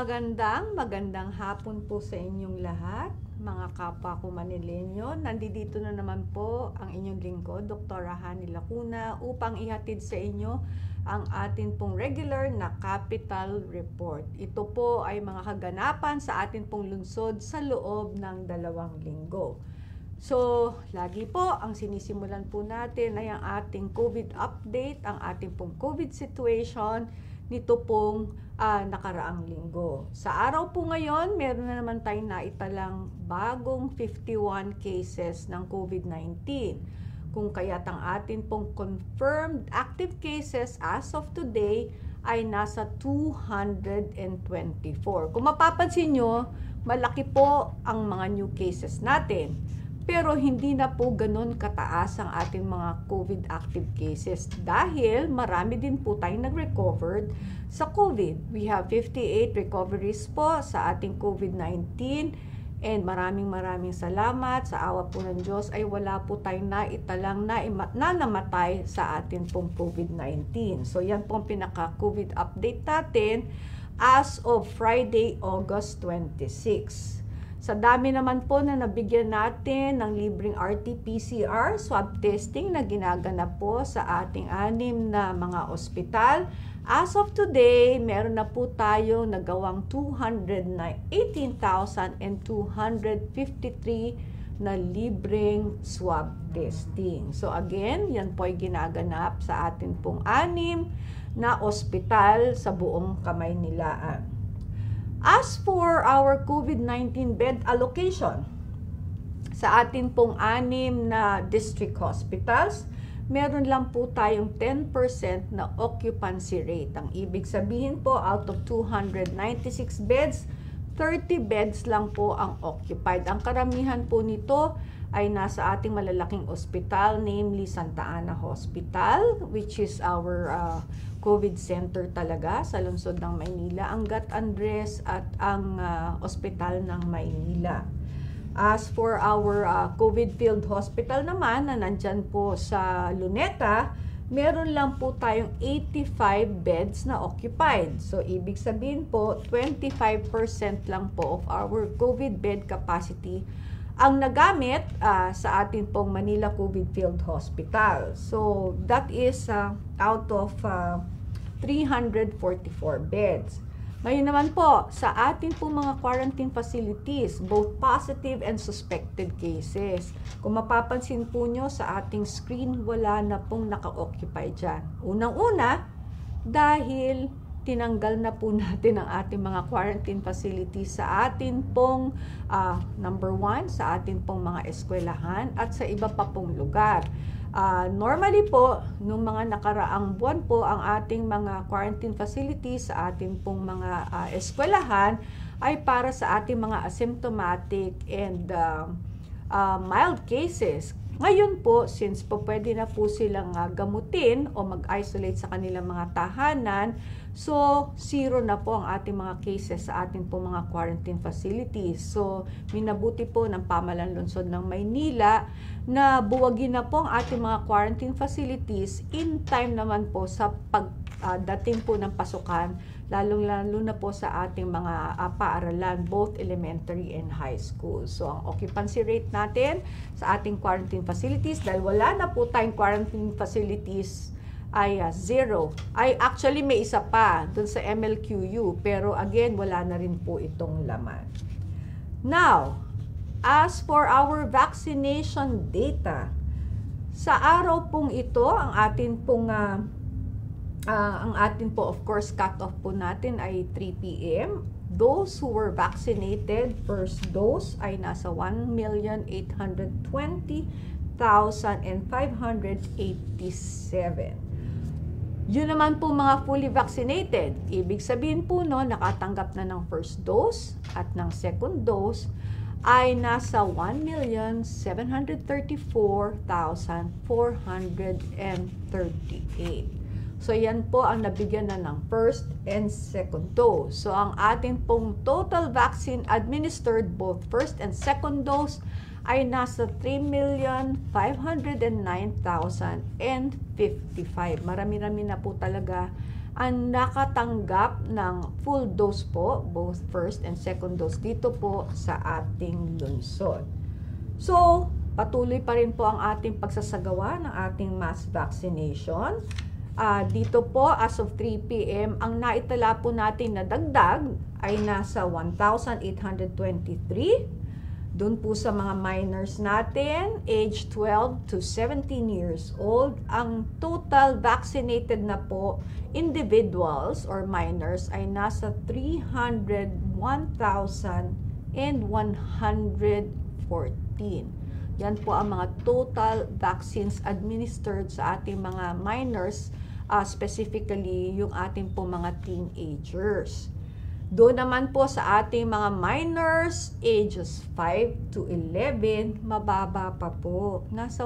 Magandang hapon po sa inyong lahat, mga kapwa ko Manilenyo. Nandito na naman po ang inyong lingkod, Dr. Hani Lacuna, upang ihatid sa inyo ang atin pong regular na Capital Report. Ito po ay mga kaganapan sa atin pong lungsod sa loob ng 2 linggo. So, lagi po, ang sinisimulan po natin ay ang ating COVID update, ang ating pong COVID situation nito pong nakaraang linggo. Sa araw po ngayon, meron na naman tayong naitalang bagong 51 cases ng COVID-19. Kung kaya't ang atin pong confirmed active cases as of today ay nasa 224. Kung mapapansin nyo, malaki po ang mga new cases natin. Pero hindi na po ganun kataas ang ating mga COVID active cases dahil marami din po tayong nag-recovered sa COVID. We have 58 recoveries po sa ating COVID-19 and maraming salamat. Sa awa po ng Diyos ay wala po tayong naitalang na namatay sa ating pong COVID-19. So yan po ang pinaka-COVID update natin as of Friday, August 26. Sa dami naman po na nabigyan natin ng libreng RT-PCR swab testing na ginaganap po sa ating 6 na mga ospital. As of today, meron na po tayong nagawang 218,253 na libreng swab testing. So again, yan po ay ginaganap sa atin pong 6 na ospital sa buong Kamaynilaan. As for our COVID-19 bed allocation, sa atin pong 6 na district hospitals, meron lang po tayong 10% na occupancy rate. Ang ibig sabihin po, out of 296 beds, 30 beds lang po ang occupied. Ang karamihan po nito ay nasa ating malalaking ospital, namely Santa Ana Hospital, which is our COVID center talaga sa lungsod ng Maynila, ang Gat Andres at ang ospital ng Maynila. As for our COVID field hospital naman na nandyan po sa Luneta, meron lang po tayong 85 beds na occupied. So, ibig sabihin po, 25% lang po of our COVID bed capacity ang nagamit sa atin pong Manila COVID Field Hospital. So, that is out of 344 beds. Ngayon naman po, sa ating pong mga quarantine facilities, both positive and suspected cases. Kung mapapansin po nyo sa ating screen, wala na pong naka-occupy dyan. Unang-una, dahil tinanggal na po natin ang ating mga quarantine facilities sa atin pong number 1, sa atin pong mga eskwelahan at sa iba pa pong lugar. Normally po, nung mga nakaraang buwan po, ang ating mga quarantine facilities sa ating pong mga eskwelahan ay para sa ating mga asymptomatic and mild cases. Ngayon po, since po pwede na po silang gamutin o mag-isolate sa kanilang mga tahanan, so 0 na po ang ating mga cases sa ating po mga quarantine facilities. So, minabuti po ng Pamahalaan Lungsod ng Maynila na buwagin na po ang ating mga quarantine facilities in time naman po sa pagdating po ng pasukan, lalong-lalo na po sa ating mga paaralan, both elementary and high school. So, ang occupancy rate natin sa ating quarantine facilities, dahil wala na po tayong quarantine facilities, ay 0. Ay actually may isa pa dun sa MLQU, pero again, wala na rin po itong laman. Now, as for our vaccination data, sa araw pong ito, ang atin pong of course cut-off po natin ay 3 p.m. Those who were vaccinated, first dose ay nasa 1,820,587. Yun naman po mga fully vaccinated. Ibig sabihin po no, nakatanggap na ng first dose at ng second dose ay nasa 1,734,438. So, yan po ang nabigyan na ng first and second dose. So, ang atin pong total vaccine administered, both first and second dose, ay nasa 3,509,055. Marami-rami na po talaga ang nakatanggap ng full dose po, both first and second dose dito po sa ating lungsod. So, patuloy pa rin po ang ating pagsasagawa ng ating mass vaccination. Dito po, as of 3 p.m., ang naitala po natin na dagdag ay nasa 1,823. Doon po sa mga minors natin, age 12 to 17 years old, ang total vaccinated na po individuals or minors ay nasa 301,114. Yan po ang mga total vaccines administered sa ating mga minors, specifically yung ating po mga teenagers. Doon naman po sa ating mga minors, ages 5 to 11, mababa pa po. Nasa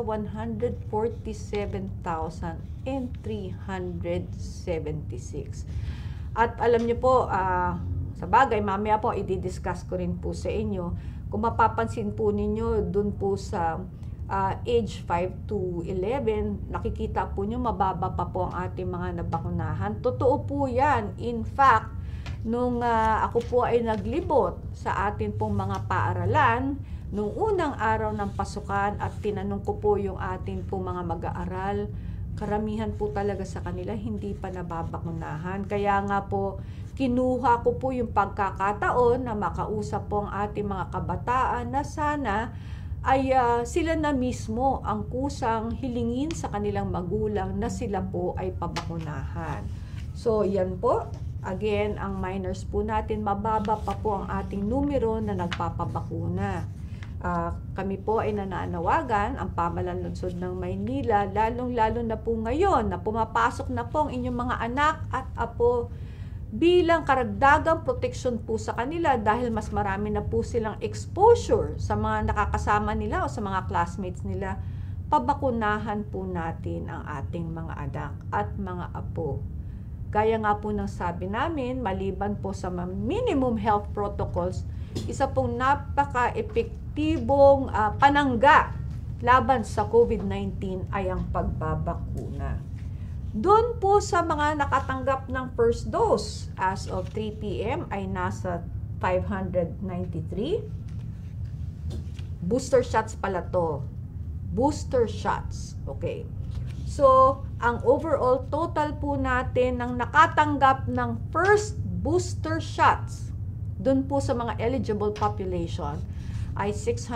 147,376. At alam niyo po, sa bagay, mamaya po, i-discuss ko rin po sa inyo. Kung mapapansin po ninyo, doon po sa age 5 to 11, nakikita po nyo, mababa pa po ang ating mga nabakunahan. Totoo po yan. In fact, nung ako po ay naglibot sa atin pong mga paaralan, nung unang araw ng pasukan at tinanong ko po yung atin pong mga mag-aaral, karamihan po talaga sa kanila hindi pa nababakunahan. Kaya nga po, kinuha ko po yung pagkakataon na makausap po ang ating mga kabataan na sana ay sila na mismo ang kusang hilingin sa kanilang magulang na sila po ay pabakunahan. So, yan po. Again, ang minors po natin, mababa pa po ang ating numero na nagpapabakuna. Kami po ay nananawagan, ang pamahalaan lungsod ng Maynila, lalong-lalo na po ngayon na pumapasok na po ang inyong mga anak at apo bilang karagdagang proteksyon po sa kanila dahil mas marami na po silang exposure sa mga nakakasama nila o sa mga classmates nila, pabakunahan po natin ang ating mga anak at mga apo. Gaya nga po ng sabi namin, maliban po sa minimum health protocols, isa pong napaka-epektibong panangga laban sa COVID-19 ay ang pagbabakuna. Doon po sa mga nakatanggap ng first dose, as of 3 p.m. ay nasa 593. Booster shots pala to. Booster shots. Okay. So, ang overall total po natin ng nakatanggap ng first booster shots dun po sa mga eligible population ay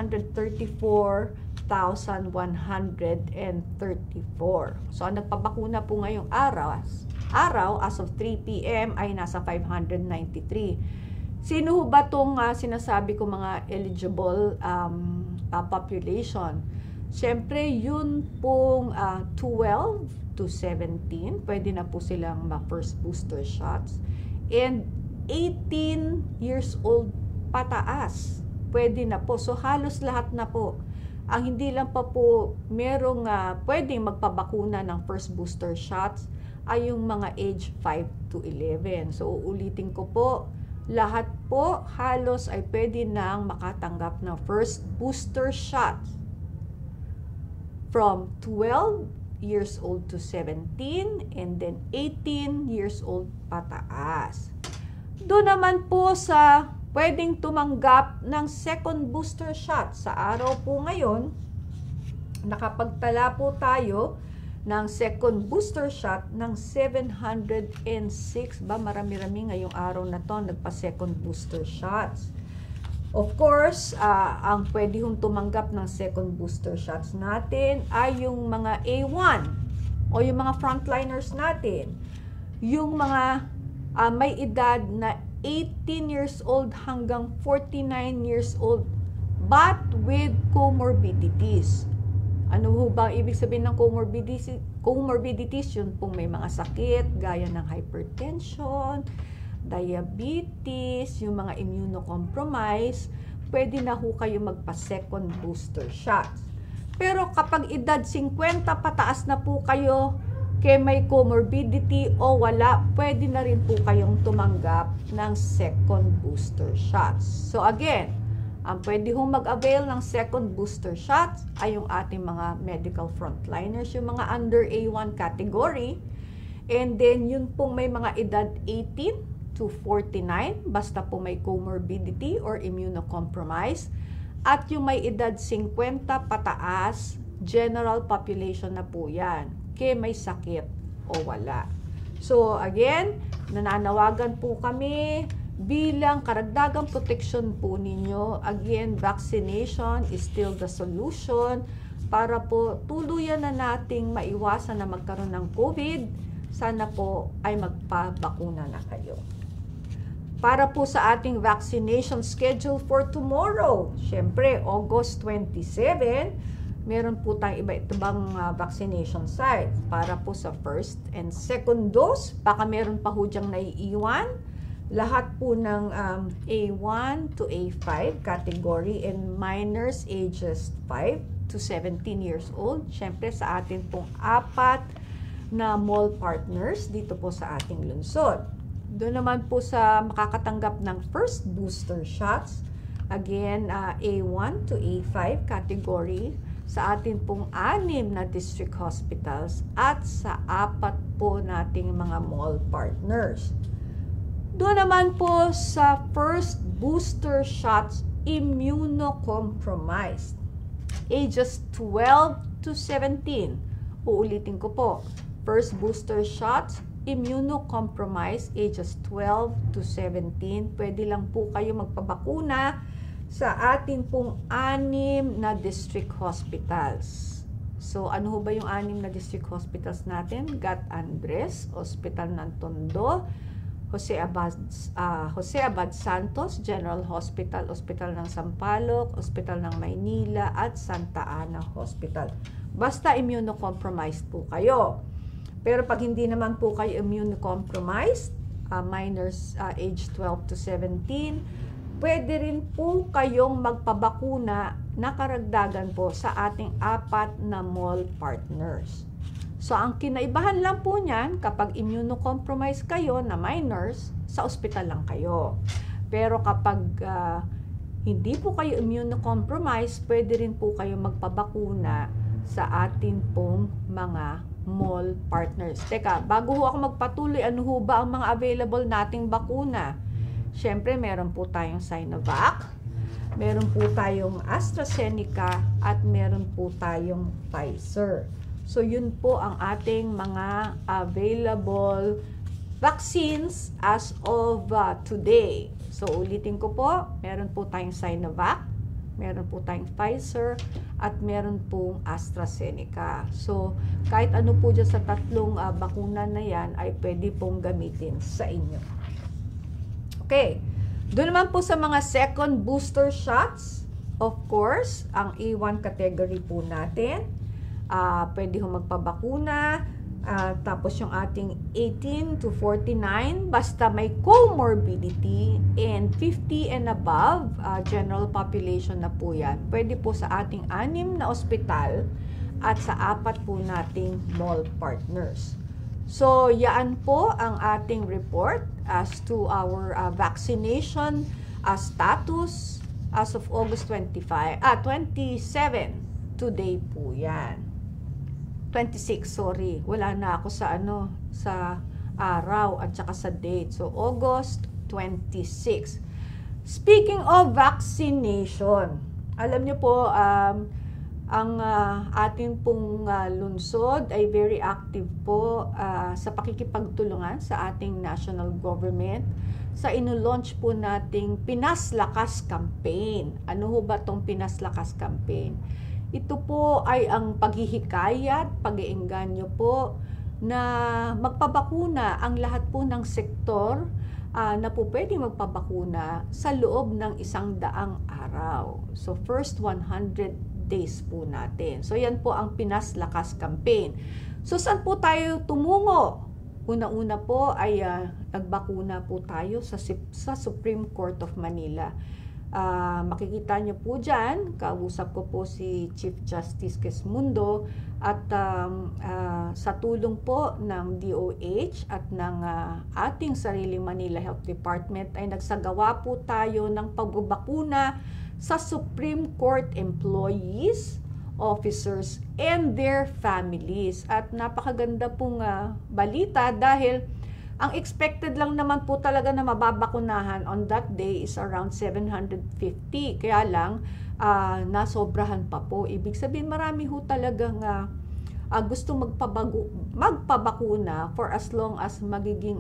634,134. So, ang nagpabakuna po ngayong araw as of 3 p.m. ay nasa 593. Sino ba itong sinasabi ko mga eligible population? Siyempre, yun pong 12 to 17, pwede na po silang ma-first booster shots. And 18 years old pataas, pwede na po. So, halos lahat na po. Ang hindi lang pa po merong pwedeng magpabakuna ng first booster shots ay yung mga age 5 to 11. So, uulitin ko po, lahat po halos ay pwede nang makatanggap ng first booster shots. From 12 years old to 17 and then 18 years old pataas. Doon naman po sa pwedeng tumanggap ng second booster shot. Sa araw po ngayon, nakapagtala po tayo ng second booster shot ng 706. Marami-rami ngayong araw na to nagpa-second booster shots. Of course, ang pwede hong tumanggap ng second booster shots natin ay yung mga A1 o yung mga frontliners natin. Yung mga may edad na 18 years old hanggang 49 years old but with comorbidities. Ano ho ba ibig sabihin ng comorbidities? Comorbidities, yun pong may mga sakit gaya ng hypertension, diabetes, yung mga immunocompromised, pwede na ho kayo magpa-second booster shots. Pero kapag edad 50 pataas na po kayo, kaya may comorbidity o wala, pwede na rin po kayong tumanggap ng second booster shots. So again, ang pwede hong mag-avail ng second booster shots ay yung ating mga medical frontliners, yung mga under A1 category. And then, yun pong may mga edad 18 to 49, basta po may comorbidity or immunocompromised. At yung may edad 50 pataas, general population na po yan. Kaya may sakit o wala. So, again, nananawagan po kami bilang karagdagang protection po ninyo. Again, vaccination is still the solution para po tuluyan na nating maiwasan na magkaroon ng COVID. Sana po ay magpabakuna na kayo. Para po sa ating vaccination schedule for tomorrow, syempre, August 27, meron po tayong iba-ibang vaccination site. Para po sa first and second dose, baka meron pa ho dyang naiiwan. Lahat po ng A1 to A5 category and minors ages 5 to 17 years old. Syempre, sa atin pong 4 na mall partners dito po sa ating lungsod. Doon naman po sa makakatanggap ng first booster shots, again, A1 to A5 category sa atin pong 6 na district hospitals at sa 4 po nating mga mall partners. Doon naman po sa first booster shots, immunocompromised, ages 12 to 17. Uulitin ko po. First booster shots, immunocompromised, ages 12 to 17. Pwede lang po kayo magpabakuna sa atin pong 6 na district hospitals. So, ano ho ba yung 6 na district hospitals natin? Gat Andres, Hospital ng Tondo, Jose Abad Santos, General Hospital, Hospital ng Sampaloc, Hospital ng Maynila, at Santa Ana Hospital. Basta immunocompromised po kayo. Pero pag hindi naman po kayo immunocompromised, minors age 12 to 17, pwede rin po kayong magpabakuna na karagdagan po sa ating 4 na mall partners. So, ang kinaibahan lang po niyan, kapag immunocompromised kayo na minors, sa ospital lang kayo. Pero kapag hindi po kayo immunocompromised, pwede rin po kayo magpabakuna sa atin pong mga mall partners. Teka, bago ho ako magpatuloy, ano ho ba ang mga available nating bakuna? Siyempre, meron po tayong Sinovac, meron po tayong AstraZeneca, at meron po tayong Pfizer. So, yun po ang ating mga available vaccines as of today. So, ulitin ko po, meron po tayong Sinovac, meron po tayong Pfizer, at meron pong AstraZeneca. So, kahit ano po dyan sa 3 bakuna na yan ay pwede pong gamitin sa inyo. Okay. Doon naman po sa mga second booster shots, of course, ang A1 category po natin, pwede ho magpabakuna. Tapos yung ating 18 to 49, basta may comorbidity and 50 and above, general population na po yan. Pwede po sa ating 6 na ospital at sa 4 po nating mall partners. So, yaan po ang ating report as to our vaccination status as of August 27. Today po yan. 26, sorry. Wala na ako sa sa araw at saka sa date. So, August 26. Speaking of vaccination, alam niyo po, ang ating pong lungsod ay very active po sa pakikipagtulungan sa ating national government sa ino-launch po nating Pinas Lakas Campaign. Ano ho ba tong Pinas Lakas Campaign? Ito po ay ang paghihikayat, pag-iengganyo po na magpabakuna ang lahat po ng sektor na po pwede magpabakuna sa loob ng 100 araw. So, first 100 days po natin. So, yan po ang Pinas Lakas Campaign. So, saan po tayo tumungo? Una-una po ay nagbakuna po tayo sa Supreme Court of Manila. Makikita nyo po dyan, kausap ko po si Chief Justice Quezmundo at sa tulong po ng DOH at ng ating sariling Manila Health Department ay nagsagawa po tayo ng pagbabakuna sa Supreme Court employees officers and their families. At napakaganda pong balita dahil ang expected lang naman po talaga na mababakunahan on that day is around 750. Kaya lang, nasobrahan pa po. Ibig sabihin, marami ho talagang gusto magpabakuna for as long as magiging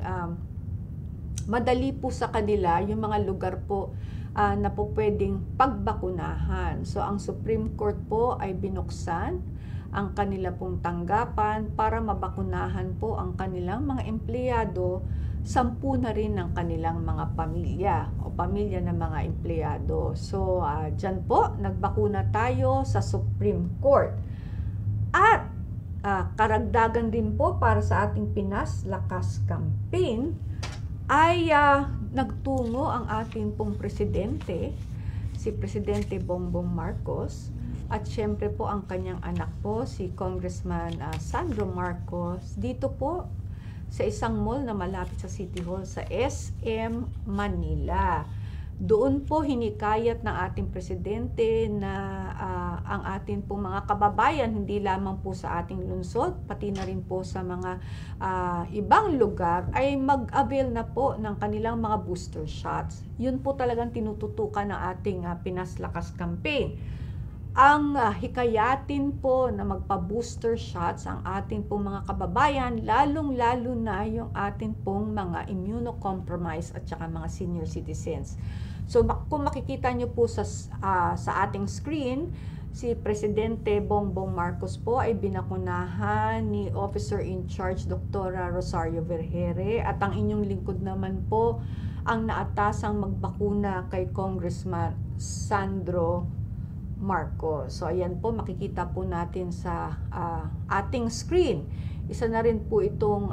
madali po sa kanila yung mga lugar po na po pwedeng pagbakunahan. So, ang Supreme Court po ay binuksan ang kanila pong tanggapan para mabakunahan po ang kanilang mga empleyado, 10 na rin ng kanilang mga pamilya o pamilya ng mga empleyado. So, dyan po, nagbakuna tayo sa Supreme Court. At karagdagan din po para sa ating Pinas Lakas Campaign ay nagtungo ang ating pong presidente, si Presidente Bongbong Marcos, at syempre po ang kanyang anak po, si Congressman Sandro Marcos, dito po sa isang mall na malapit sa City Hall sa SM Manila. Doon po hinikayat ng ating presidente na ang ating po mga kababayan, hindi lamang po sa ating lungsod, pati na rin po sa mga ibang lugar, ay mag-avail na po ng kanilang mga booster shots. Yun po talagang tinututukan ng ating Pinas Lakas Campaign. Ang hikayatin po na magpa-booster shots ang ating pong mga kababayan, lalong-lalo na yung ating pong mga immunocompromised at saka mga senior citizens. So kung makikita nyo po sa ating screen, si Presidente Bongbong Marcos po ay binakunahan ni Officer in Charge Dr. Rosario Vergeire, at ang inyong lingkod naman po ang naatasang magbakuna kay Congressman Sandro Marcos. So ayan po, makikita po natin sa ating screen. Isa na rin po itong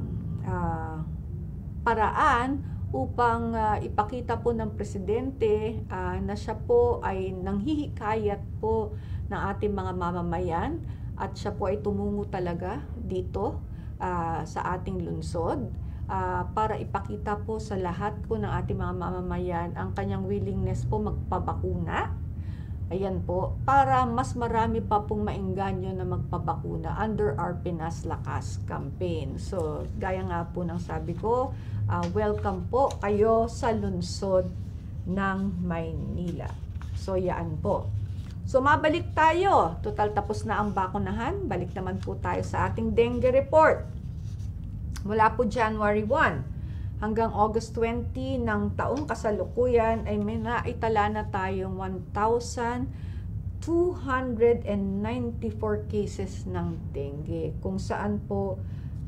paraan upang ipakita po ng presidente na siya po ay nanghihikayat po ng ating mga mamamayan at siya po ay tumungo talaga dito sa ating lungsod para ipakita po sa lahat po ng ating mga mamamayan ang kanyang willingness po magpabakuna. Ayan po, para mas marami pa pong maengganyo na magpabakuna under our Pinas Lakas Campaign. So, gaya nga po ng sabi ko, welcome po kayo sa lungsod ng Maynila. So, yan po. So, mabalik tayo. Total tapos na ang bakunahan. Balik naman po tayo sa ating dengue report. Mula po January 1 hanggang August 20 ng taong kasalukuyan ay may naitala na tayong 1,294 cases ng dengue, kung saan po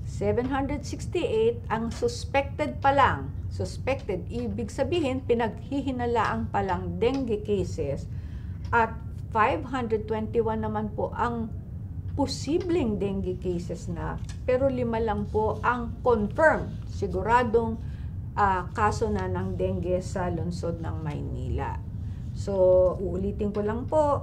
768 ang suspected pa lang. Suspected, ibig sabihin pinaghihinalaang pa lang dengue cases, at 521 naman po ang posibleng dengue cases na, pero 5 lang po ang confirmed, siguradong kaso na ng dengue sa lungsod ng Maynila. So, uulitin ko lang po,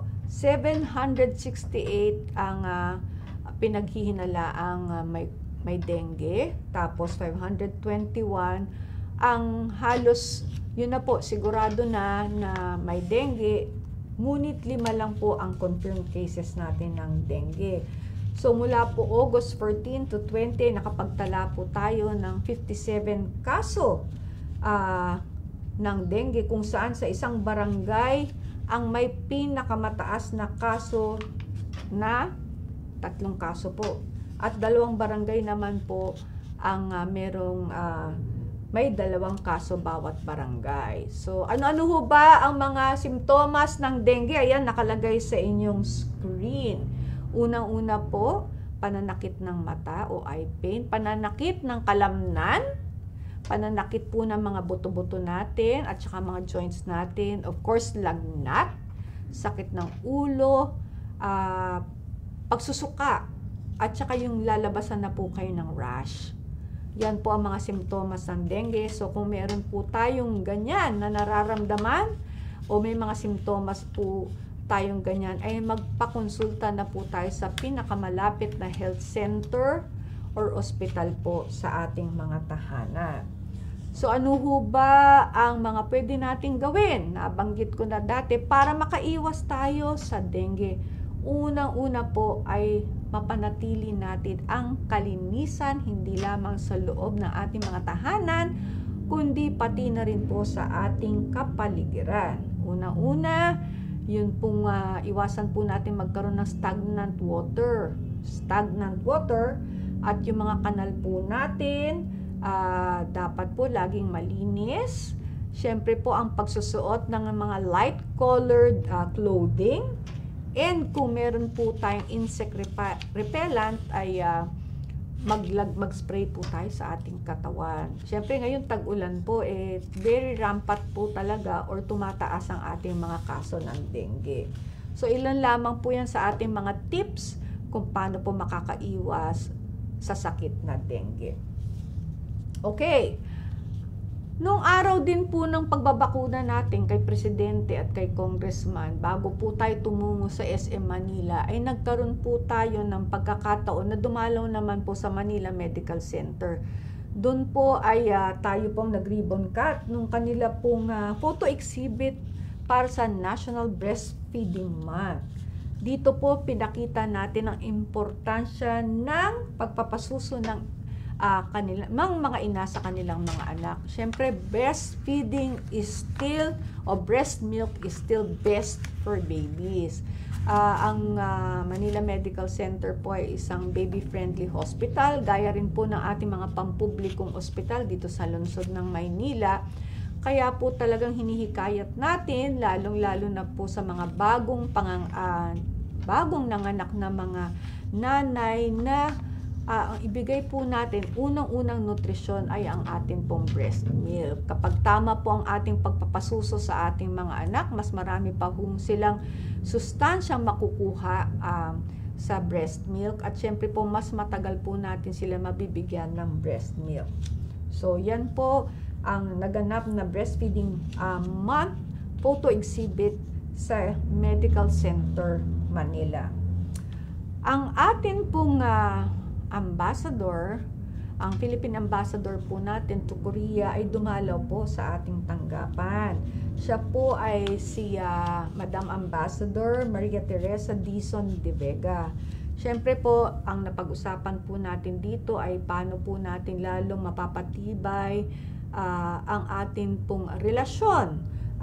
768 ang pinaghihinalaang may dengue, tapos 521 ang halos, yun na po, sigurado na may dengue. Ngunit 5 lang po ang confirmed cases natin ng dengue. So mula po August 14 to 20, nakapagtala po tayo ng 57 kaso ng dengue, kung saan sa isang barangay ang may pinakamataas na kaso na 3 kaso po. At 2 barangay naman po ang merong may 2 kaso bawat barangay. So, ano-ano ho ba ang mga simptomas ng dengue? Ayan, nakalagay sa inyong screen. Unang-una po, pananakit ng mata o eye pain, pananakit ng kalamnan, pananakit po ng mga buto-buto natin at saka mga joints natin. Of course, lagnat, sakit ng ulo, pagsusuka, at saka yung lalabasan na po kayo ng rash. Yan po ang mga simptomas ng dengue. So kung meron po tayong ganyan na nararamdaman o may mga simptomas po tayong ganyan, ay magpakonsulta na po tayo sa pinakamalapit na health center or ospital po sa ating mga tahanan. So ano ho ba ang mga pwede nating gawin? Nabanggit ko na dati para makaiwas tayo sa dengue. Unang-una po ay mapanatili natin ang kalinisan, hindi lamang sa loob ng ating mga tahanan, kundi pati na rin po sa ating kapaligiran. Unang-una, yun pong iwasan po natin magkaroon ng stagnant water. Stagnant water at yung mga kanal po natin, dapat po laging malinis. Siyempre po ang pagsusuot ng mga light colored clothing. And kung meron po tayong insect repellent ay mag-spray po tayo sa ating katawan. Siyempre ngayon tag-ulan po, very rampant po talaga or tumataas ang ating mga kaso ng dengue. So ilan lamang po yan sa ating mga tips kung paano po makakaiwas sa sakit na dengue. Okay. Noong araw din po ng pagbabakuna natin kay Presidente at kay Congressman, bago po tayo tumungo sa SM Manila, ay nagkaroon po tayo ng pagkakataon na dumalaw naman po sa Manila Medical Center. Doon po ay tayo pong nag-ribbon cut nung kanila pong photo exhibit para sa National Breastfeeding Month. Dito po pinakita natin ang importansya ng pagpapasuso ng mga ina sa kanilang mga anak. Siyempre, breastfeeding is still, or breast milk is still best for babies. Ang Manila Medical Center po ay isang baby-friendly hospital, gaya rin po ng ating mga pampublikong ospital dito sa lungsod ng Maynila. Kaya po talagang hinihikayat natin, lalong-lalo na po sa mga bagong nanganak na mga nanay na ang ibigay po natin, unang-unang nutrisyon ay ang ating pong breast milk. Kapag tama po ang ating pagpapasuso sa ating mga anak, mas marami pa po silang sustansyang makukuha sa breast milk. At syempre po, mas matagal po natin sila mabibigyan ng breast milk. So, yan po ang naganap na breastfeeding month photo exhibit sa Medical Center, Manila. Ang atin pong ambassador, ang Philippine ambassador po natin to Korea ay dumalaw po sa ating tanggapan. Siya po ay si Madam Ambassador Maria Teresa Dizon de Vega. Siyempre po, ang napag-usapan po natin dito ay paano po natin lalong mapapatibay ang ating pong relasyon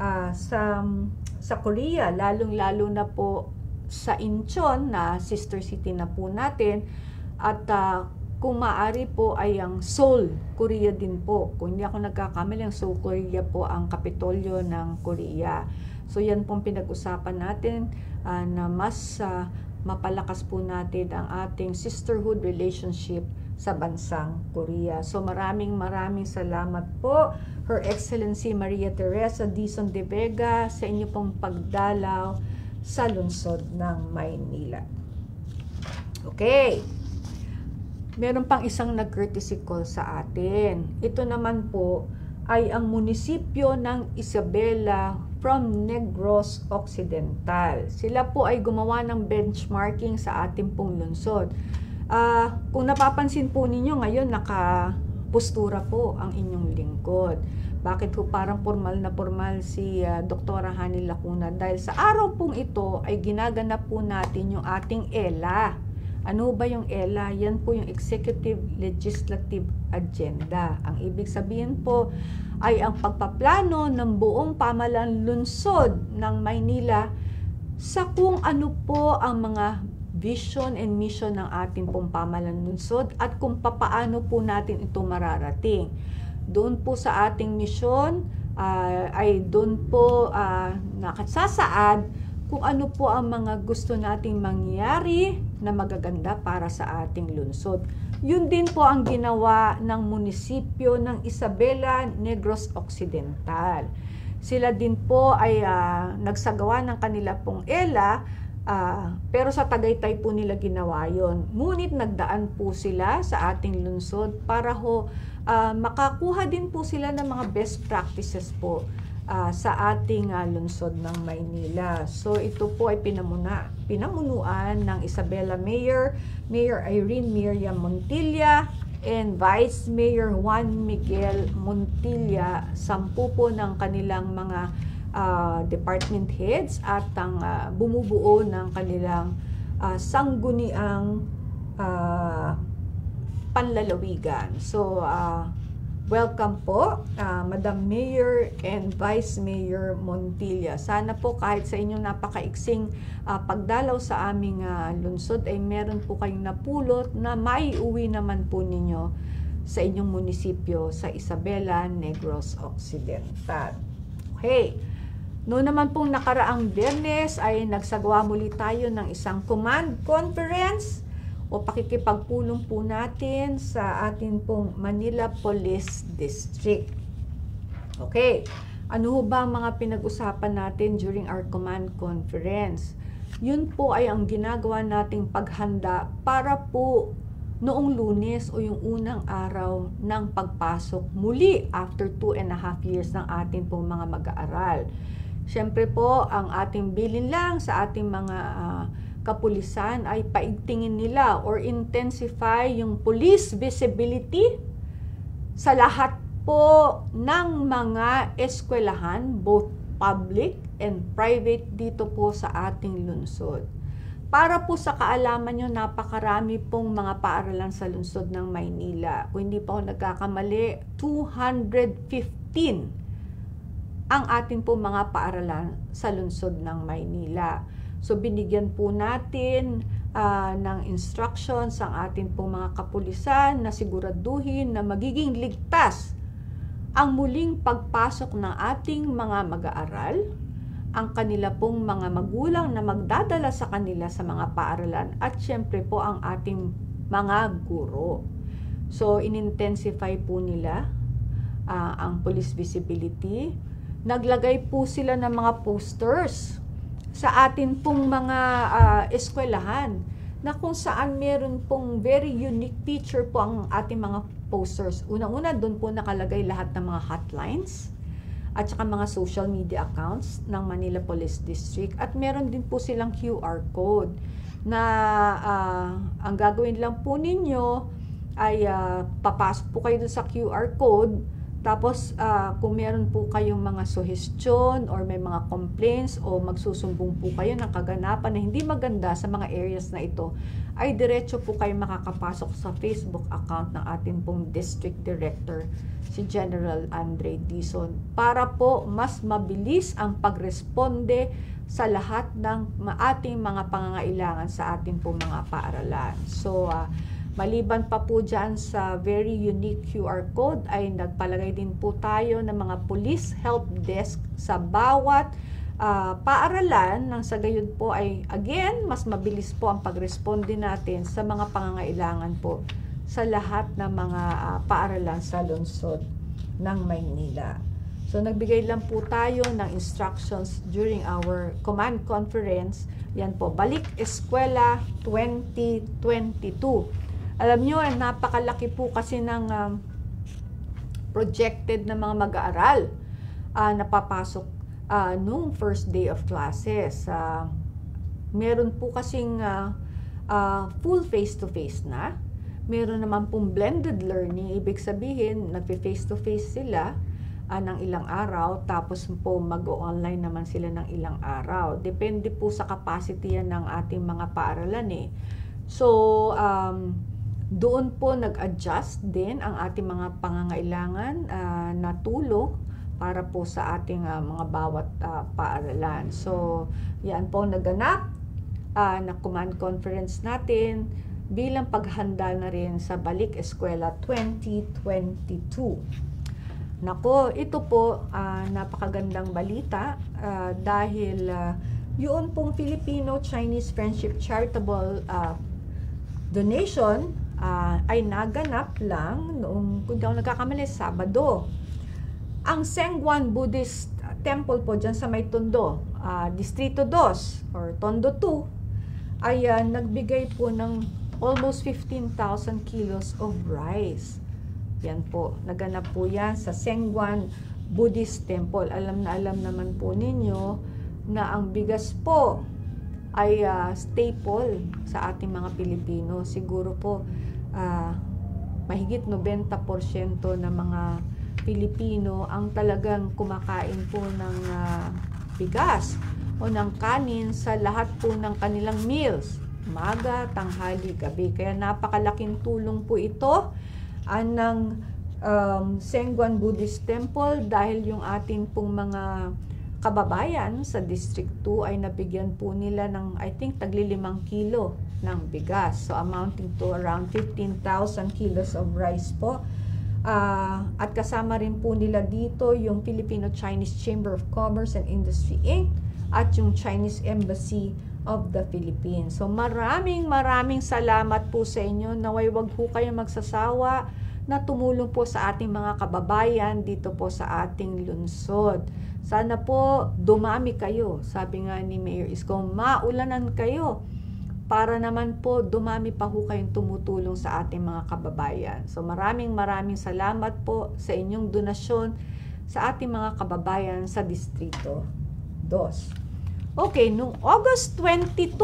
sa Korea, lalong-lalo na po sa Incheon na sister city na po natin. At kung maaari po ay ang Seoul, Korea din po. Kung hindi ako nagkakamali, ang Seoul, Korea po ang kapitolyo ng Korea. So yan pong pinag-usapan natin na mas mapalakas po natin ang ating sisterhood relationship sa bansang Korea. So maraming salamat po, Her Excellency Maria Teresa Dizon de Vega, sa inyo pong pagdalaw sa lungsod ng Maynila. Okay. Meron pang isang nag-courtesy call sa atin. Ito naman po ay ang munisipyo ng Isabela from Negros Occidental. Sila po ay gumawa ng benchmarking sa ating pong lungsod. Kung napapansin po ninyo ngayon, nakapustura po ang inyong lingkod. Bakit po parang formal na formal si Dr. Hani Lacuna? Dahil sa araw pong ito ay ginaganap po natin yung ating ELA. Ano ba yung ELA? Yan po yung Executive Legislative Agenda. Ang ibig sabihin po ay ang pagpaplano ng buong pamahalaan lungsod ng Maynila sa kung ano po ang mga vision and mission ng ating pong pamahalaan lungsod at kung papaano po natin ito mararating. Doon po sa ating mission ay doon po nakasasaad kung ano po ang mga gusto nating mangyari na magaganda para sa ating lungsod. Yun din po ang ginawa ng munisipyo ng Isabela Negros Occidental. Sila din po ay nagsagawa ng kanila pong ELA, pero sa Tagaytay po nila ginawa yun. Ngunit nagdaan po sila sa ating lungsod para makakuha din po sila ng mga best practices po sa ating lungsod ng Maynila. So ito po ay pinamunuan ng Isabela Mayor Irene Miriam Montilla, and Vice Mayor Juan Miguel Montilla, 10 po ng kanilang mga department heads at ang bumubuo ng kanilang sangguniang panlalawigan. So, welcome po, Madam Mayor and Vice Mayor Montilla. Sana po kahit sa inyong napakaiksing pagdalaw sa aming lungsod ay meron po kayong napulot na maiuwi naman po ninyo sa inyong munisipyo sa Isabela, Negros Occidental. Okay. Noon naman pong nakaraang Biyernes ay nagsagawa muli tayo ng isang command conference o pakikipagpulong po natin sa atin pong Manila Police District. Okay, ano ho ba ang mga pinag-usapan natin during our command conference? Yun po ay ang ginagawa nating paghanda para po noong Lunes o yung unang araw ng pagpasok muli after 2.5 years ng ating pong mga mag-aaral. Siyempre po, ang ating bilin lang sa ating mga kapulisan ay paigtingin nila or intensify yung police visibility sa lahat po ng mga eskwelahan, both public and private dito po sa ating lungsod. Para po sa kaalaman nyo, napakarami pong mga paaralan sa lungsod ng Maynila. Kung hindi pa ako nagkakamali, 215 ang ating po mga paaralan sa lungsod ng Maynila. So, binigyan po natin ng instructions ang ating pong mga kapulisan na siguraduhin na magiging ligtas ang muling pagpasok ng ating mga mag-aaral, ang kanila pong mga magulang na magdadala sa kanila sa mga paaralan, at syempre po ang ating mga guro. So, inintensify po nila ang police visibility. Naglagay po sila ng mga posters sa atin pong mga eskwelahan na kung saan meron pong very unique feature po ang ating mga posters. Unang-una, doon po nakalagay lahat ng mga hotlines at saka mga social media accounts ng Manila Police District, at meron din po silang QR code na ang gagawin lang po ninyo ay papasok po kayo doon sa QR code. Tapos, kung meron po kayong mga suggestion or may mga complaints o magsusumbong po kayo ng kaganapan na hindi maganda sa mga areas na ito, ay diretso po kayo makakapasok sa Facebook account ng ating pong District Director, si General Andre Dizon, para po mas mabilis ang pagresponde sa lahat ng ating mga pangangailangan sa ating pong mga paaralan. So, maliban pa po dyan sa very unique QR code, ay nagpalagay din po tayo ng mga police help desk sa bawat paaralan, nang sa gayon po ay again, mas mabilis po ang pagresponde natin sa mga pangangailangan po sa lahat ng mga paaralan sa lungsod ng Maynila. So, nagbigay lang po tayo ng instructions during our command conference. Yan po, Balik Eskwela 2022. Alam nyo, napakalaki po kasi ng projected na mga mag-aaral na papasok nung first day of classes. Meron po kasing full face-to-face na. Meron naman pong blended learning. Ibig sabihin, nagpe-face-to-face sila ng ilang araw, tapos po mag-online naman sila ng ilang araw. Depende po sa capacity yan ng ating mga paaralan eh. So, doon po nag-adjust din ang ating mga pangangailangan na tulong para po sa ating mga bawat paaralan. So, yan po naganap na command conference natin bilang paghanda na rin sa Balik Eskwela 2022. Nako, ito po napakagandang balita dahil yun pong Filipino-Chinese Friendship Charitable Donation ay naganap lang noong, kung di ako nagkakamali, Sabado. Ang Sengguan Buddhist Temple po dyan sa may Tondo, Distrito 2 or Tondo 2, ay nagbigay po ng almost 15,000 kilos of rice. Yan po, naganap po yan sa Sengguan Buddhist Temple. Alam naman po ninyo na ang bigas po ay staple sa ating mga Pilipino. Siguro po mahigit 90% ng mga Pilipino ang talagang kumakain po ng bigas o ng kanin sa lahat po ng kanilang meals. umaga, tanghali, gabi. Kaya napakalaking tulong po ito ng Sengguan Buddhist Temple dahil yung atin pong mga kababayan sa District 2 ay nabigyan po nila ng I think tagli 5 kilo ng bigas. So amounting to around 15,000 kilos of rice po. At kasama rin po nila dito yung Filipino-Chinese Chamber of Commerce and Industry Inc. at yung Chinese Embassy of the Philippines. So maraming salamat po sa inyo. Naway wag po kayo magsasawa na tumulong po sa ating mga kababayan dito po sa ating lungsod. Sana po dumami kayo. Sabi nga ni Mayor Isko, maulanan kayo para naman po dumami pa ho kayong tumutulong sa ating mga kababayan. So maraming salamat po sa inyong donasyon sa ating mga kababayan sa Distrito 2. Okay, nung August 22,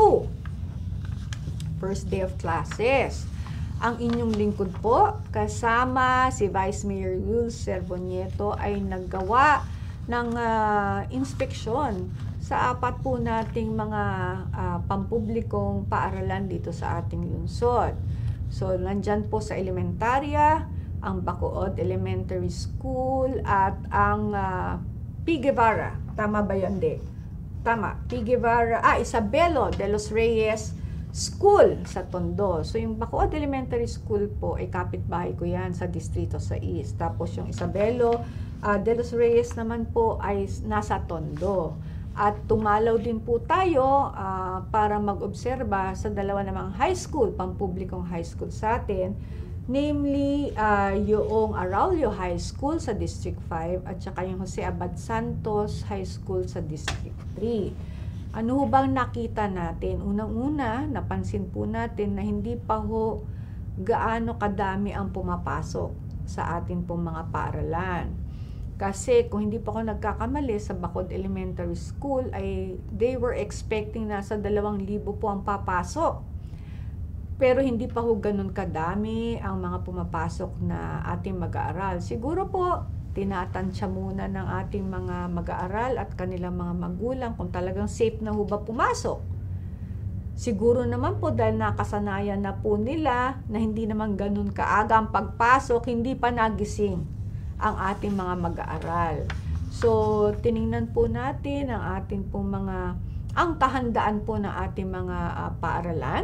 first day of classes, ang inyong lingkod po, kasama si Vice Mayor Yul Servonieto ay naggawa ng inspeksyon sa 4 po nating mga pampublikong paaralan dito sa ating lungsod. So, nandyan po sa elementarya, ang Bacood Elementary School at ang P. Guevara. Tama ba yun, De? Tama. P. Guevara, Isabelo de los Reyes School sa Tondo. So, yung Bacood Elementary School po, ay kapitbahay ko yan sa Distrito 6. Tapos, yung Isabelo de los Reyes naman po ay nasa Tondo. At tumalaw din po tayo para mag-obserba sa dalawa namang high school, pampublikong high school sa atin, namely yung Araulio High School sa District 5 at saka yung Jose Abad Santos High School sa District 3. Ano bang nakita natin? Unang-una, napansin po natin na hindi pa ho gaano kadami ang pumapasok sa atin pong mga paaralan. Kasi kung hindi pa ako nagkakamali sa Bacood Elementary School ay they were expecting na sa 2,000 po ang papasok. Pero hindi pa ho ganun kadami ang mga pumapasok na ating mag-aaral. Siguro po tinatansya muna ng ating mga mag-aaral at kanilang mga magulang kung talagang safe na ho ba pumasok. Siguro naman po dahil nakasanayan na po nila na hindi naman ganun kaaga ang pagpasok, hindi pa nagising ang ating mga mag-aaral. So, tiningnan po natin ang ating pong ang kahandaan po ng ating mga paaralan.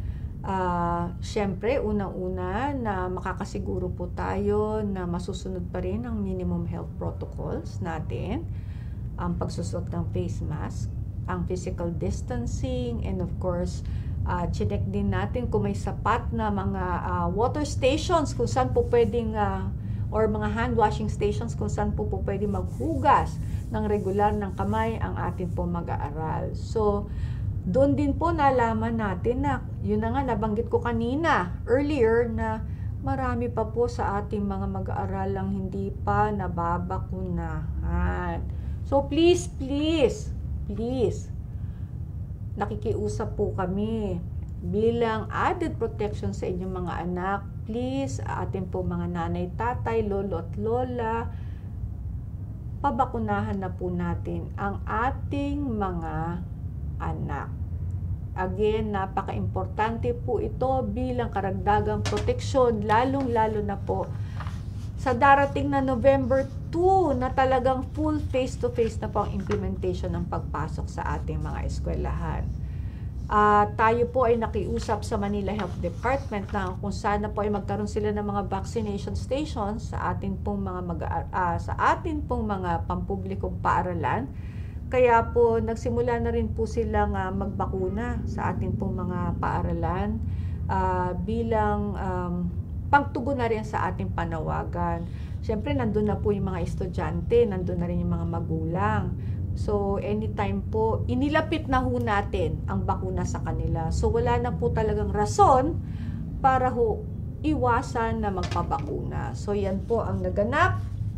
Siyempre, unang-una na makakasiguro po tayo na masusunod pa rin ang minimum health protocols natin, ang pagsusot ng face mask, ang physical distancing, and of course, chinek din natin kung may sapat na mga water stations kung saan po pwedeng or mga hand washing stations kung saan po pwede maghugas ng regular ng kamay ang ating po mag-aaral. So, doon din po nalaman natin na, yun na nga nabanggit ko kanina, earlier, na marami pa po sa ating mga mag-aaral lang hindi pa nababakunahan. So, please, nakikiusap po kami bilang added protection sa inyong mga anak. Please, atin po mga nanay, tatay, lolo at lola, pabakunahan na po natin ang ating mga anak. Again, napaka-importante po ito bilang karagdagang proteksyon, lalong-lalo na po sa darating na November 2 na talagang full face-to-face na po ang implementation ng pagpasok sa ating mga eskwelahan. Tayo po ay nakiusap sa Manila Health Department na kung sana po ay magkaroon sila ng mga vaccination stations sa atin pong mga pampublikong paaralan. Kaya po nagsimula na rin po silang magbakuna sa atin pong mga paaralan bilang pagtugon na rin sa ating panawagan. Siyempre nandun na po yung mga estudyante, nandun na rin yung mga magulang. So, anytime po, inilapit na ho natin ang bakuna sa kanila. So, wala na po talagang rason para ho iwasan na magpabakuna. So, yan po ang naganap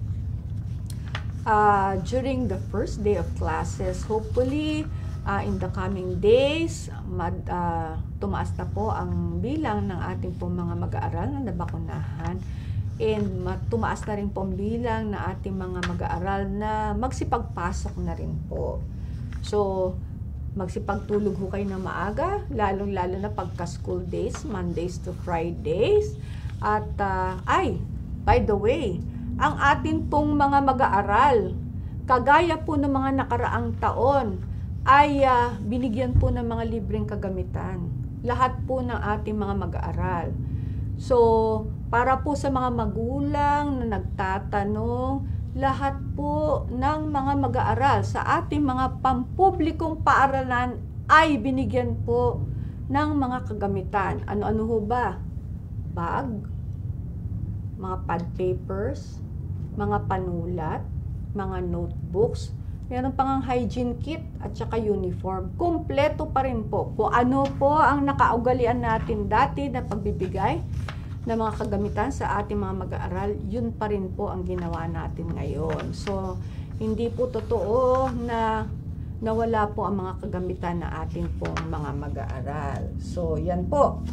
during the first day of classes. Hopefully, in the coming days, tumaas na po ang bilang ng ating po mga mag-aaral na nabakunahan. And tumaas na rin po ang bilang na ating mga mag-aaral na magsipagpasok na rin po. So, Magsipagtulog ho kayo ng maaga, lalong-lalo na pagka school days, Mondays to Fridays. At by the way, ang atin pong mga mag-aaral, kagaya po ng mga nakaraang taon, ay binigyan po ng mga libreng kagamitan. Lahat po ng ating mga mag-aaral. So, para po sa mga magulang na nagtatanong, lahat po ng mga mag-aaral sa ating mga pampublikong paaralan ay binigyan po ng mga kagamitan. Ano-ano ho ba? Bag, mga pad papers, mga panulat, mga notebooks, meron pang hygiene kit at saka uniform. Kumpleto pa rin po. Kung ano po ang nakaugalian natin dati na pagbibigay ng mga kagamitan sa ating mga mag-aaral, yun pa rin po ang ginawa natin ngayon. So, hindi po totoo na nawala po ang mga kagamitan na ating pong mga mag-aaral. So, yan po.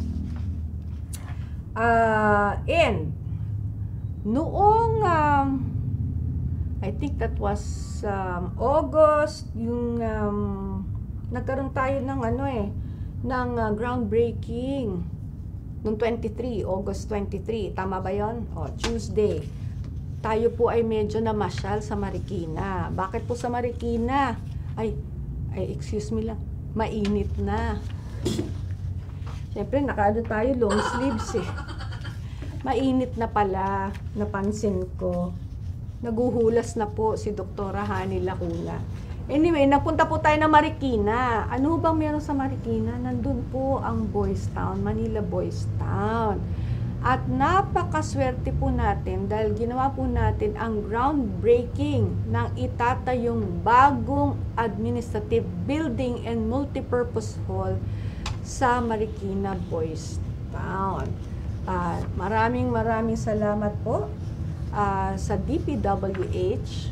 And, noong, I think that was August, yung nagkaroon tayo ng ng groundbreaking noong 23, August 23, tama ba yun? Tuesday. Tayo po ay medyo namasyal sa Marikina. Bakit po sa Marikina? Ay, excuse me lang, mainit na. Siyempre, nakaano tayo, long sleeves Mainit na pala, napansin ko. Naguhulas na po si Doktora Hani Lacuna. Anyway, napunta po tayo na Marikina. Ano bang meron sa Marikina? Nandun po ang Boys Town, Manila Boys Town. At napakaswerte po natin dahil ginawa po natin ang groundbreaking ng itatayong bagong administrative building and multipurpose hall sa Marikina Boys Town. Maraming salamat po sa DPWH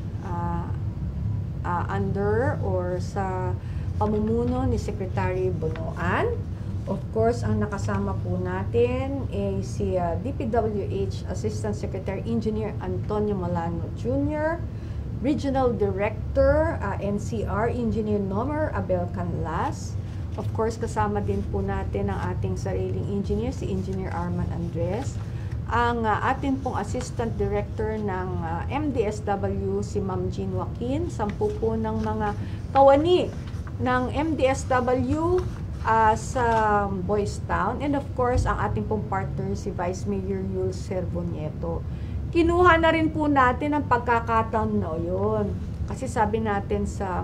under or sa pamumuno ni Secretary Bonoan. Of course, ang nakasama po natin ay si DPWH Assistant Secretary Engineer Antonio Malano Jr., Regional Director NCR Engineer Nomer Abel Canlas. Of course, kasama din po natin ang ating sariling engineer, si Engineer Arman Andres. Ang atin pong Assistant Director ng MDSW, si Ma'am Jean Joaquin, 10 po ng mga kawani ng MDSW sa Boys Town. And of course, ang ating pong partner, si Vice Mayor Yul Servonieto. Kinuha na rin po natin ang pagkakataon na yun. Kasi sabi natin sa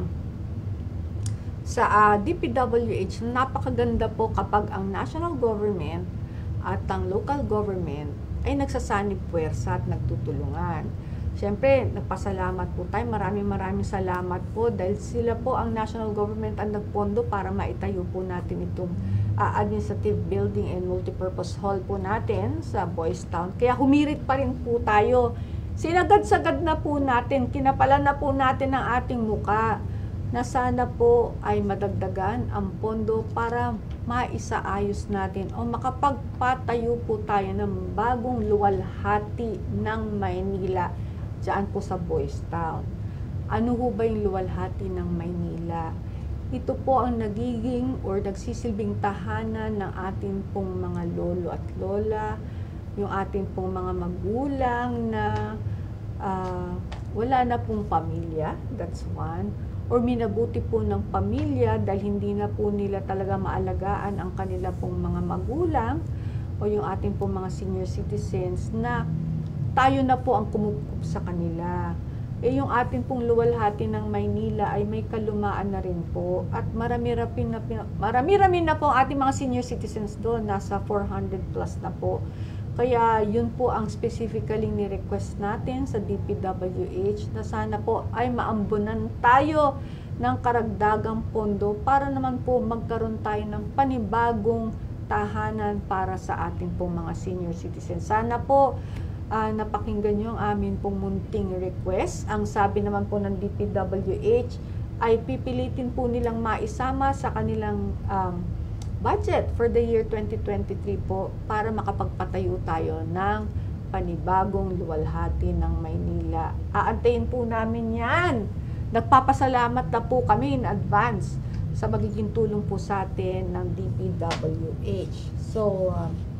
DPWH, napakaganda po kapag ang national government at ang local government ay nagsasanib puwersa at nagtutulungan. Siyempre, nagpasalamat po tayo. Maraming salamat po dahil sila po ang national government ang nagpondo para maitayo po natin itong administrative building and multipurpose hall po natin sa Boys Town. Kaya humirit pa rin po tayo. Sinagad-sagad na po natin, kinapalan na po natin ang ating muka na sana po ay madagdagan ang pondo para maisaayos natin o makapagpatayo po tayo ng bagong luwalhati ng Maynila diyan po sa Boys Town. Ano ho ba yung luwalhati ng Maynila? Ito po ang nagiging or nagsisilbing tahanan ng ating pong mga lolo at lola, yung ating pong mga magulang na wala na pong pamilya, that's one. Or minabuti po ng pamilya dahil hindi na po nila talaga maalagaan ang kanila pong mga magulang o yung ating pong mga senior citizens na tayo na po ang kumukup sa kanila. Yung ating pong luwalhati ng Maynila ay may kalumaan na rin po at marami-rami na po ang ating mga senior citizens doon, nasa 400 plus na po. Kaya yun po ang specifically ni-request natin sa DPWH na sana po ay maambunan tayo ng karagdagang pondo para naman po magkaroon tayo ng panibagong tahanan para sa ating pong mga senior citizens. Sana po napakinggan nyo ang amin pong munting request. Ang sabi naman po ng DPWH ay pipilitin po nilang maisama sa kanilang budget for the year 2023 po para makapagpatayo tayo ng panibagong luwalhati ng Maynila. Aantayin po namin yan. Nagpapasalamat na po kami in advance sa magiging tulong po sa atin ng DPWH. So,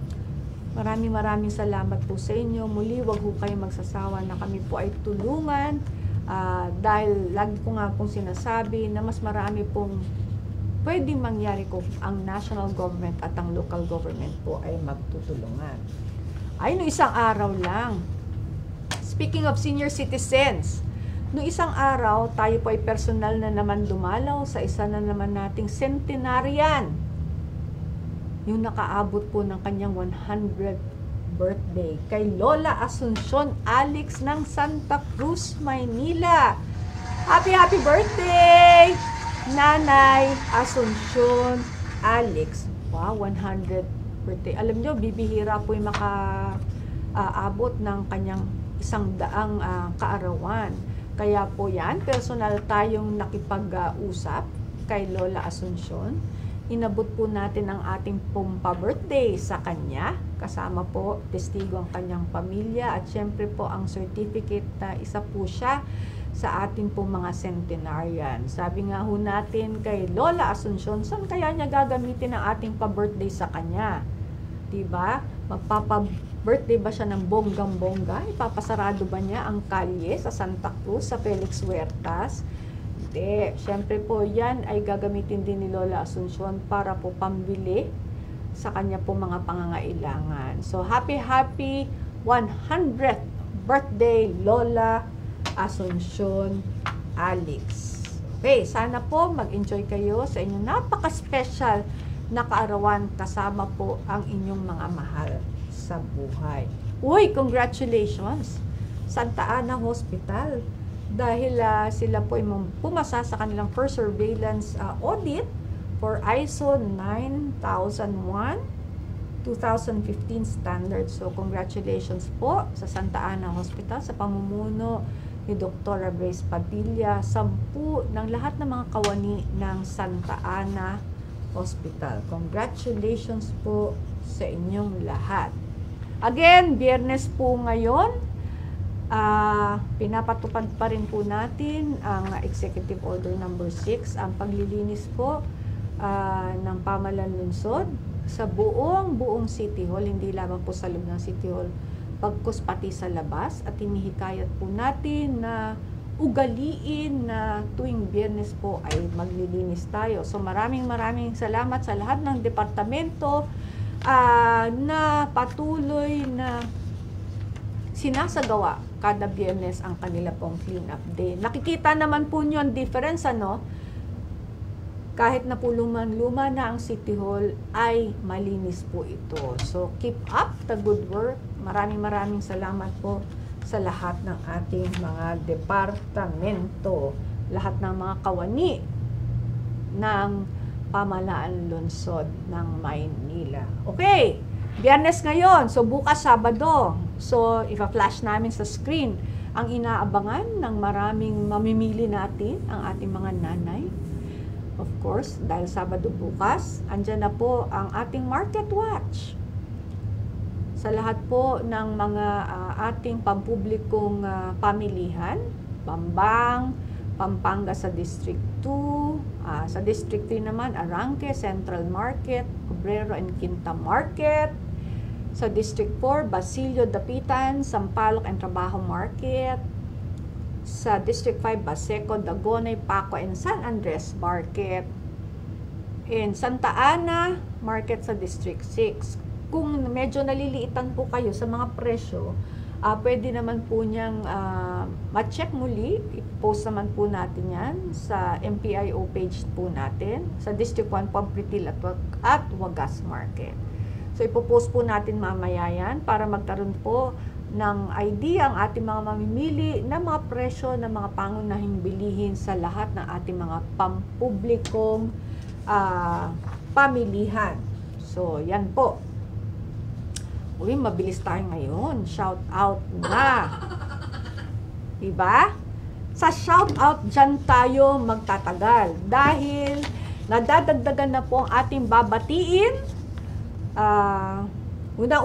maraming salamat po sa inyo. Muli, wag po kayong magsasawa na kami po ay tulungan dahil lagi ko nga pong sinasabi na mas marami pong pwedeng mangyari kung ang national government at ang local government po ay magtutulungan. Ay, no isang araw lang. Speaking of senior citizens, no isang araw, tayo po ay personal na naman dumalaw sa isa na naman nating centenarian. Yung nakaabot po ng kanyang 100th birthday kay Lola Asuncion Alex ng Santa Cruz, Maynila. Happy birthday, Nanay Asuncion Alex. Wow, 100th birthday. Alam nyo, bibihira po yung makaabot ng kanyang 100 kaarawan. Kaya po yan, personal tayong nakipag-usap kay Lola Asuncion. Inabot po natin ang ating pumpa-birthday sa kanya. Kasama po, testigo ang kanyang pamilya. At syempre po, ang certificate na isa po siya sa ating po mga centenarian. Sabi nga ho natin kay Lola Asuncion, saan kaya niya gagamitin ang ating pa-birthday sa kanya? Diba? Magpapa-birthday ba siya ng bonggang-bongga? Ipapasarado ba niya ang kalye sa Santa Cruz, sa Felix Huertas? Hindi. Siyempre po, yan ay gagamitin din ni Lola Asuncion para po pambili sa kanya po mga pangangailangan. So, happy 100th birthday, Lola Asuncion Alex. Okay, sana po mag-enjoy kayo sa inyong napaka-special na kaarawan kasama po ang inyong mga mahal sa buhay. Uy, congratulations! Santa Ana Hospital. Dahil sila po ay pumasa sa kanilang first surveillance audit for ISO 9001 2015 standards. So, congratulations po sa Santa Ana Hospital sa pamumuno ni Dr. Brace Padilla, 10 ng lahat ng mga kawani ng Santa Ana Hospital. Congratulations po sa inyong lahat. Again, Biyernes po ngayon, pinapatupad pa rin po natin ang Executive Order number 6, ang paglilinis po ng pamahalaan lungsod sa buong City Hall, hindi lamang po sa loob ng City Hall, pagkus pati sa labas, at hinihikayat po natin na ugaliin na tuwing Biyernes po ay maglilinis tayo. So maraming salamat sa lahat ng departamento na patuloy na sinasagawa kada Biyernes ang kanila pong clean up day. Nakikita naman po nyo ang difference, ano? Kahit na po luma na ang City Hall, ay malinis po ito. So, keep up the good work. Maraming salamat po sa lahat ng ating mga departamento, lahat ng mga kawani ng pamahalaan lungsod ng Maynila. Okay, Biyernes ngayon. So, bukas Sabado. So, ipa-flash namin sa screen ang inaabangan ng maraming mamimili natin, ang ating mga nanay. Of course, dahil Sabado bukas, andyan na po ang ating Market Watch. Sa lahat po ng mga ating pampublikong pamilihan, Bambang, Pampanga sa District 2, sa District 3 naman, Arangke, Central Market, Obrero and Quinta Market. Sa District 4, Basilio, Dapitan, Sampaloc and Trabajo Market. Sa District 5, Baseco, Dagonay, Paco, and San Andres Market. In Santa Ana Market sa District 6. Kung medyo naliliitan po kayo sa mga presyo, pwede naman po niyang ma-check muli. I-post naman po natin yan sa MPIO page po natin. Sa District 1, Pampritil at Wagas Market. So, ipopost po natin mamaya yan para magkaroon po ng idea ang ating mga mamimili na mga presyo ng mga pangunahing bilihin sa lahat ng ating mga pampublikong pamilihan. So, yan po. Uy, mabilis tayo ngayon. Shout out na. Diba? Sa shout out dyan tayo magtatagal. Dahil nadadagdagan na po ang ating babatiin.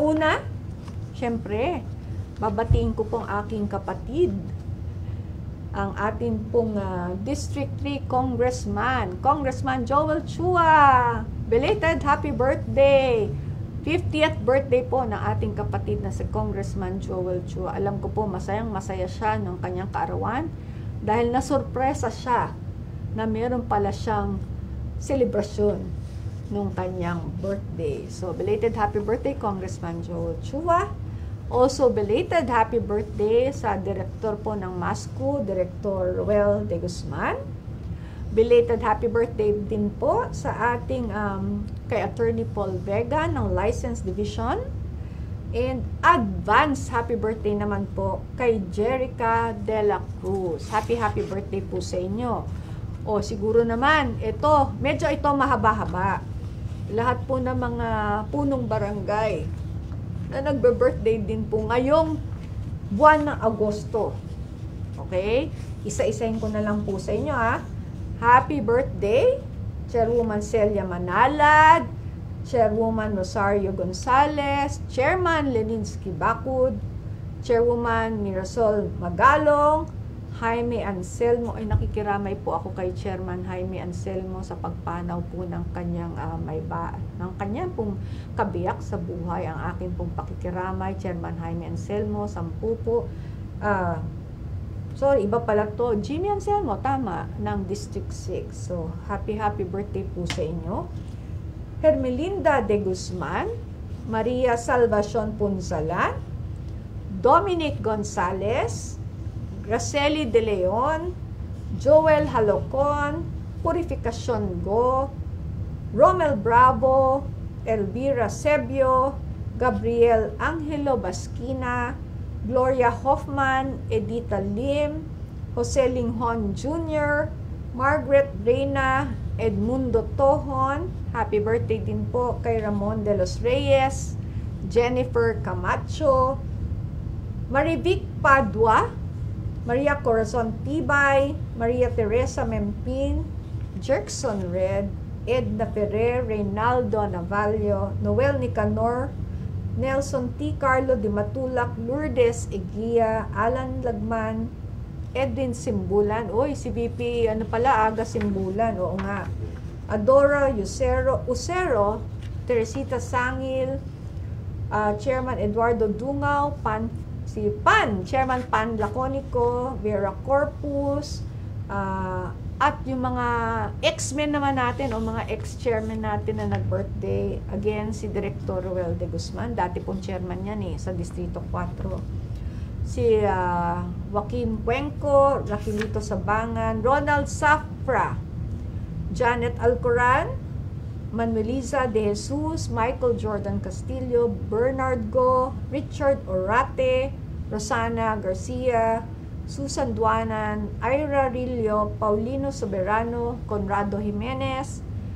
Una-una, syempre, babatiin ko pong aking kapatid ang atin pong District 3 Congressman Joel Chua. Belated happy birthday! 50th birthday po ng ating kapatid na si Congressman Joel Chua. Alam ko po, masayang-masaya siya nung kanyang kaarawan dahil nasurpresa siya na meron pala siyang selebrasyon nung kanyang birthday. So, belated happy birthday, Congressman Joel Chua. Also, belated happy birthday sa director po ng MASCO, Director Roel de Guzman. Belated happy birthday din po sa ating kay Attorney Paul Vega ng License Division. And advance happy birthday naman po kay Jerica de la Cruz. Happy birthday po sa inyo. O siguro naman, medyo ito mahaba-haba. Lahat po ng mga punong barangay na nagbe-birthday din po ngayong buwan ng Agosto. Okay? Isa-isahin ko na lang po sa inyo ha. Happy birthday, Chairwoman Celia Manalad, Chairwoman Rosario Gonzales, Chairman Leninsky Bacud, Chairwoman Mirasol Magalong, Jaime Anselmo. Ay, nakikiramay po ako kay Chairman Jaime Anselmo sa pagpanaw po ng kanyang ng kanyang pong kabiyak sa buhay. Ang aking pong pakikiramay, Chairman Jaime Anselmo, 10 po. Sorry, iba pala to. Jimmy Anselmo, tama, ng District 6. So, happy birthday po sa inyo. Hermelinda de Guzman, Maria Salvacion Punzalan, Dominic Gonzales, Graceli De Leon, Joel Halocon, Purificacion Go, Romel Bravo, Elvira Sebio, Gabriel Angelo Basquina, Gloria Hoffman, Edita Lim, Jose Linghon Jr., Margaret Reyna, Edmundo Tohon. Happy birthday din po kay Ramon de los Reyes, Jennifer Camacho, Marivic Padua, Maria Corazon Tibay, Maria Teresa Mempin, Jerkson Red, Edna Ferrer, Reynaldo Navalio, Noel Nicanor, Nelson T. Carlo Di Matulak, Lourdes Eguia, Alan Lagman, Edwin Simbulan. Uy, si VP, aga Simbulan, oo nga. Adora Usero, Teresita Sangil, Chairman Eduardo Dungaw, Chairman Pan Laconico, Vera Corpus, at yung mga ex-men naman natin o mga ex-chairman natin na nag-birthday. Again, si Director Roel de Guzman, dati pong chairman yan sa Distrito 4. Si Joaquin Cuenco, Raquelito Sabangan, Ronald Safra, Janet Alcoran, Manueliza De Jesus, Michael Jordan Castillo, Bernard Go, Richard Orate, Rosana Garcia, Susan Duanan, Ira Rillo, Paulino Soberano, Conrado Jimenez,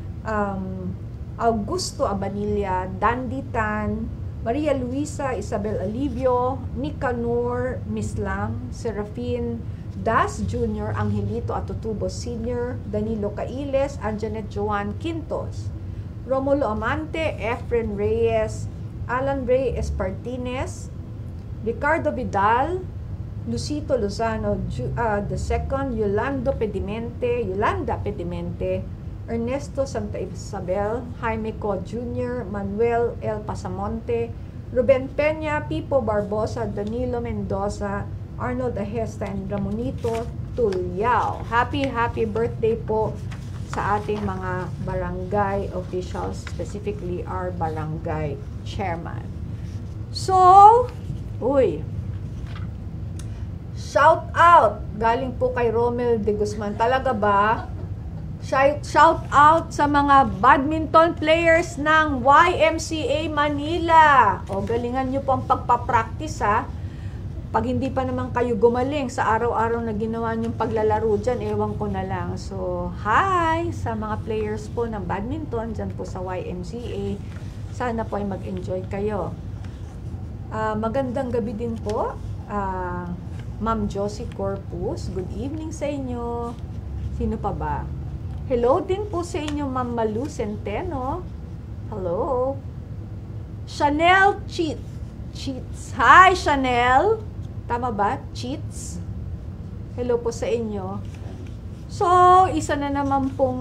Augusto Abanilla, Dandy Tan, Maria Luisa Isabel Alivio, Nicanor Mislang, Serafin Das Jr., Angelito Atutubo Sr., Danilo Cailes, Anjanet Joan Quintos, Romulo Amante, Efren Reyes, Alan Ray Espartines, Ricardo Vidal, Lucito Lozano II, Yolanda Pedimente, Ernesto Santa Isabel, Jaime Co. Jr., Manuel L. Pasamonte, Ruben Peña, Pipo Barbosa, Danilo Mendoza, Arnold Ahesta, and Ramonito Tulyao. Happy birthday po sa ating mga barangay officials, specifically our barangay chairman. So, shout out galing po kay Romel de Guzman. Talaga ba? Shout out sa mga badminton players ng YMCA Manila. O, galingan nyo po ang pagpapractice ha. Pag hindi pa naman kayo gumaling sa araw-araw na ginawa nyong paglalaro dyan, ewan ko na lang. So, hi sa mga players po ng badminton dyan po sa YMCA. Sana po ay mag-enjoy kayo. Magandang gabi din po. Ma'am Josie Corpus, good evening sa inyo. Sino pa ba? Hello din po sa inyo, Ma'am Malu Centeno. Hello. Chanel Cheats. Hi, Chanel. Tama ba? Cheats? Hello po sa inyo. So, isa na naman pong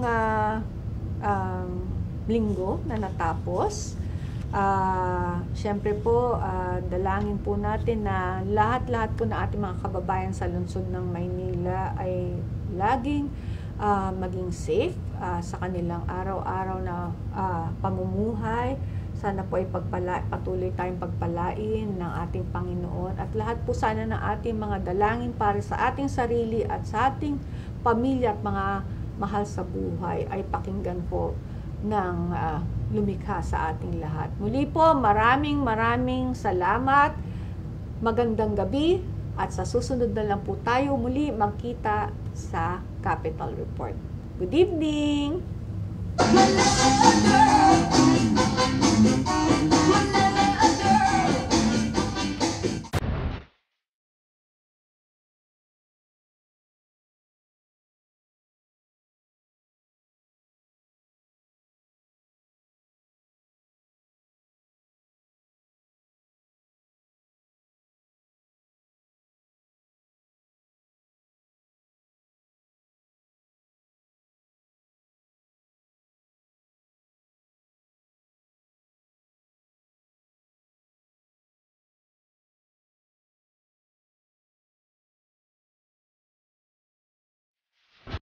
linggo na natapos. Siyempre po, dalangin po natin na lahat-lahat po na ating mga kababayan sa lungsod ng Maynila ay laging maging safe sa kanilang araw-araw na pamumuhay. Sana po ay patuloy tayong pagpalain ng ating Panginoon at lahat po sana ng ating mga dalangin para sa ating sarili at sa ating pamilya at mga mahal sa buhay ay pakinggan po ng lumikha sa ating lahat. Muli po, maraming salamat. Magandang gabi at sa susunod na lang po tayo muli magkita sa Capital Report. Good evening!